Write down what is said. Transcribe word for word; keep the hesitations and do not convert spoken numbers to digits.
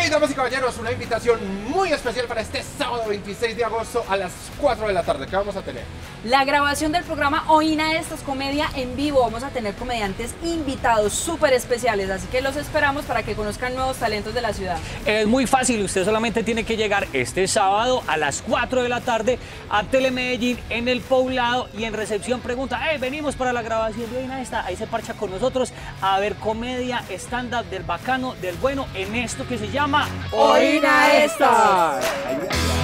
damas y caballeros, una invitación muy especial para este sábado veintiséis de agosto a las cuatro de la tarde. ¿Qué vamos a tener? La grabación del programa Oína Estas, comedia en vivo. Vamos a tener comediantes invitados súper especiales, así que los esperamos para que conozcan nuevos talentos de la ciudad. Es muy fácil, usted solamente tiene que llegar este sábado a las cuatro de la tarde a Telemedellín en El Poblado y en recepción pregunta, hey, venimos para la grabación de Oína Esta. Ahí se parcha con nosotros a ver comedia, stand-up del bacano, del bueno, en esto que se llama Oína Estas.